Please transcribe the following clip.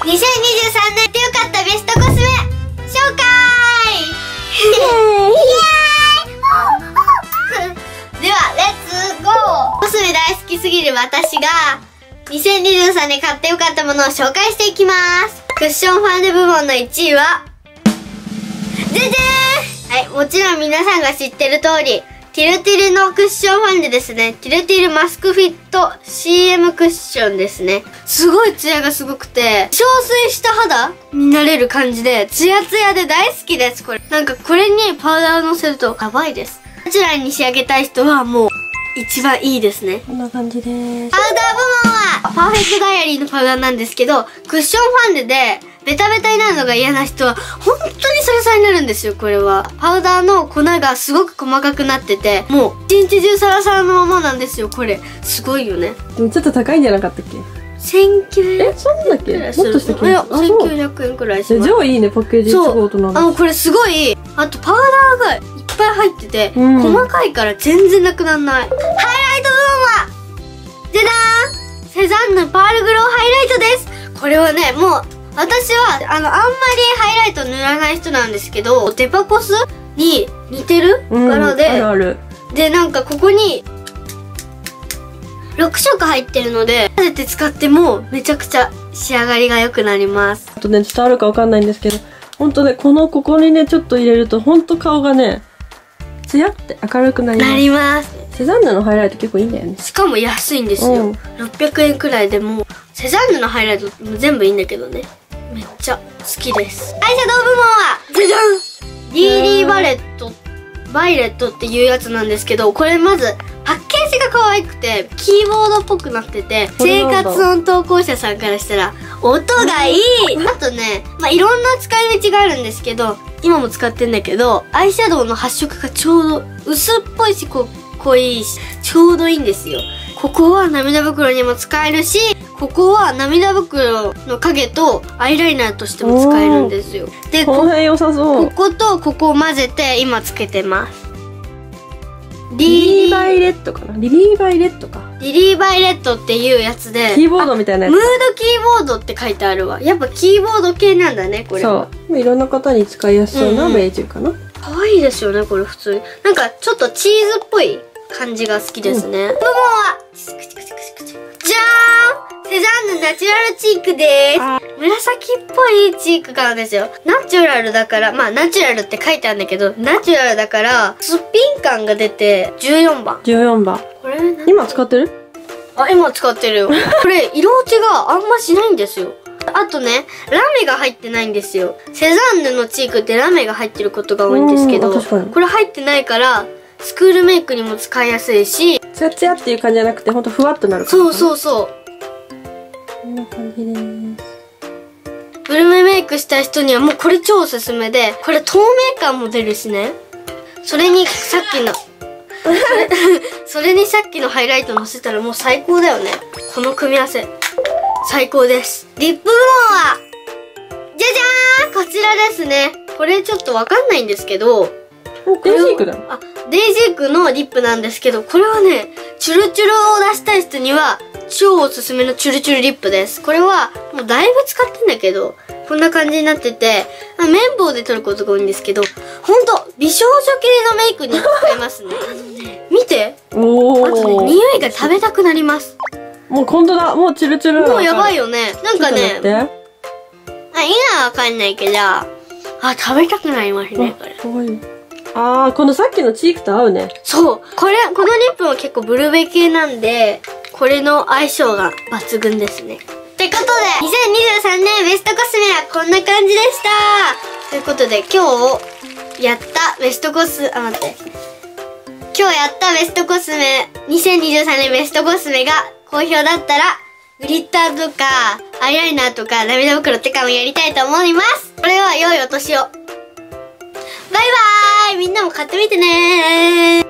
年でよかったベストコスメ紹介ではレッツゴー。コスメ大好きすぎる私が2023年買ってよかったものを紹介していきます。クッションファンデ部門の1位はじゃじゃーん。はい、もちろん皆さんが知ってる通りティルティルのクッションファンデですね。ティルティルマスクフィット CM クッションですね。すごいツヤがすごくて、憔悴した肌になれる感じで、ツヤツヤで大好きです、これ。なんかこれにパウダーをのせるとやばいです。ナチュラルに仕上げたい人はもう一番いいですね。 こんな感じです。 パウダー部門はパーフェクトダイアリーのパウダーなんですけど、クッションファンデでベタベタになるのが嫌な人は本当にサラサラになるんですよ。これはパウダーの粉がすごく細かくなってて、もう一日中サラサラのままなんですよ。これすごいよね。 でもちょっと高いんじゃなかったっけ ？1900円。 そんなだっけ？もっとした気がする。 1900円くらいします。 じゃあいいね、パッケージすごい大人な。 これすごい、あとパウダーがいっぱい入ってて、細かいから全然なくならない。ハイライト部門はじゃじゃーん、セザンヌパールグローハイライトです。これはね、もう私はあんまりハイライト塗らない人なんですけど、デパコスに似てる柄で、 あるある。 でなんかここに6色入ってるので、混ぜて使ってもめちゃくちゃ仕上がりが良くなります。 あとね、伝わるかわかんないんですけど、ほんとね、ここにね、ちょっと入れると、ほんと顔がね、ツヤって明るくなります。 なります。 セザンヌのハイライト結構いいんだよね。 しかも安いんですよ。600円くらいでもう、セザンヌのハイライト全部いいんだけどね。めっちゃ好きです。アイシャドウ部門は、じゃじゃん、リーリーバイレットっていうやつなんですけど、これまず、パッケージが可愛くて、キーボードっぽくなってて、生活音投稿者さんからしたら、音がいい。あとね、いろんな使い道があるんですけど、今も使ってんだけど、アイシャドウの発色がちょうど薄っぽいし、濃いし、ちょうどいいんですよ。ここは涙袋にも使えるし、ここは涙袋の影とアイライナーとしても使えるんですよ。で、 この辺良さそう。 こことここを混ぜて今つけてます。 リリーバイレットかな。リリーバイレットか。 リリーバイレットっていうやつで、 キーボードみたいなやつ。 ムードキーボードって書いてあるわ。やっぱキーボード系なんだね、これは。 そう。いろんな方に使いやすそうなベージュかな。 可愛いですよね、これ普通に。なんかちょっとチーズっぽい感じが好きですね。部門は、じゃーん、セザンヌナチュラルチークでーす。紫っぽいチーク感ですよ。ナチュラルだから、ナチュラルって書いてあるんだけど、ナチュラルだから、すっぴん感が出て、14番。 14番。 これ今使ってる？ 今使ってるよ。これ、色落ちがあんましないんですよ。あとね、ラメが入ってないんですよ。セザンヌのチークってラメが入ってることが多いんですけど、これ入ってないから、スクールメイクにも使いやすいし、 ツヤツヤっていう感じじゃなくて、ほんとふわっとなる感じ。 そう。 こんな感じです。 ブルメメイクした人にはもうこれ超おすすめで、これ透明感も出るしね。それにさっきのハイライトのせたらもう最高だよね。この組み合わせ最高です。リップ部門はじゃじゃーん、こちらですね。これちょっとわかんないんですけど、 デイジークだ。 デイジークのリップなんですけど、これはね、チュルチュルを出したい人には超おすすめのチュルチュルリップです。これはもうだいぶ使ってんだけど、こんな感じになってて、綿棒で取ることが多いんですけど、ほんと美少女系のメイクに使えますね。見て。あとね、匂いが食べたくなります。 もうほんとだ、もうチュルチュル。 もうやばいよね。なんかね、 今はわかんないけど、食べたくなりますね、これ。 かわいい。このさっきのチークと合うね。 そう。このリップも結構ブルベ系なんで、これの相性が抜群ですね。ってことで、2023年ベストコスメはこんな感じでした。ということで、今日やったベストコスメ、2023年ベストコスメが好評だったら、グリッターとか、アイライナーとか、涙袋とかもやりたいと思います。これは良いお年を。バイバーイ、みんなも買ってみてねー。